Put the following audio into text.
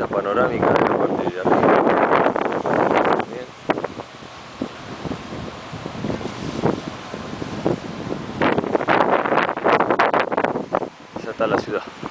panorámica de la parte de arriba. Bien. Ya está la ciudad.